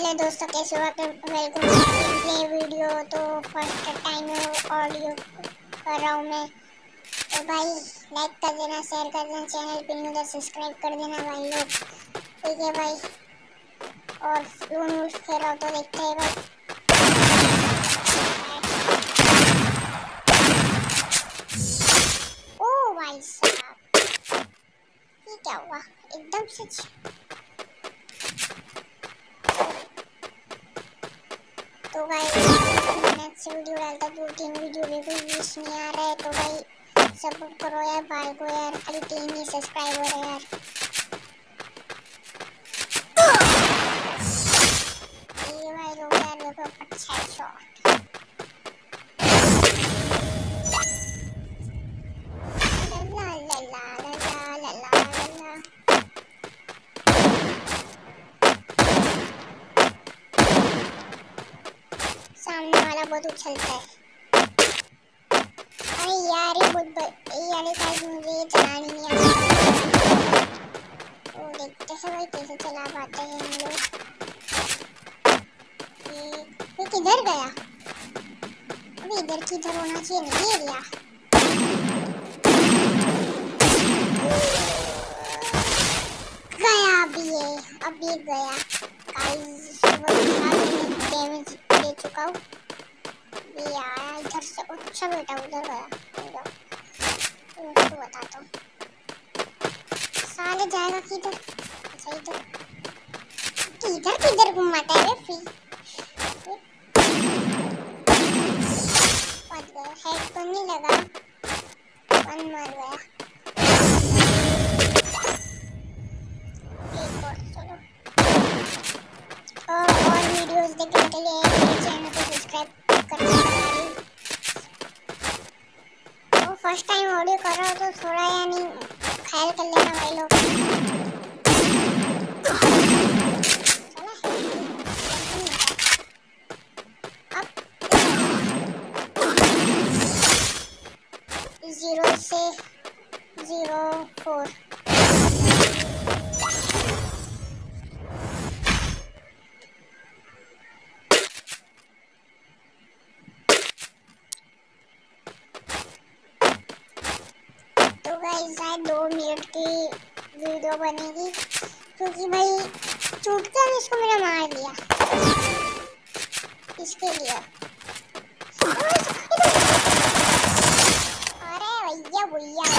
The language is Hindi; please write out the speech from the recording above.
हेलो दोस्तों, कैसे हो आप? Welcome to video. तो फर्स्ट टाइम ऑडियो कर रहा हूँ मैं, तो भाई लाइक कर देना, शेयर कर देना, चैनल पे न्यू तो सब्सक्राइब कर देना भाई लोग, ठीक है भाई। और लून वून खेल रहा हो तो देखते हैं भाई। ओ भाई साहब, ये क्या हुआ एकदम सच। तो भाई मैंने अच्छी वीडियो डालता, 2-3 वीडियो भी कोई व्यूज नहीं आ रहा है, तो भाई सपोर्ट करो यार भाई को यार। खाली 3 ही सब्सक्राइबर है यार। ये भाई लोग यार देखो, अच्छा शॉट। ला ला ला ला ला ला ला। सामने वाला बहुत उछलता है। अरे यार ये वाली साइड मुझे ये चलानी नहीं आती। तो देखते हैं भाई कैसे चला पाते हैं हम लोग। ये किधर गया? अभी इधर किधर होना चाहिए, नहीं एरिया। गया अभी गया। गाइस डैमेज दे चुका हूँ। ये आया इधर से, अच्छा बेटा उधर गया। तो बताता हूँ साले जाएगा किधर। अच्छा इधर किधर घुमाता है फिर। बच गया, हेड तो नहीं लगा, वन मर गया। एक और चलो। और वीडियोस देखने के लिए मेरे चैनल को सब्सक्राइब करना। तो फर्स्ट टाइम ऑडियो कर रहा हो तो थोड़ा यानी ख्याल कर लेना भाई लोग। अब 0 से 0-4। तो गाइस शायद 2 मिनट की वीडियो बनेगी, क्योंकि भाई चूटकर इसको मैंने मार दिया इसके लिए। अरे भैया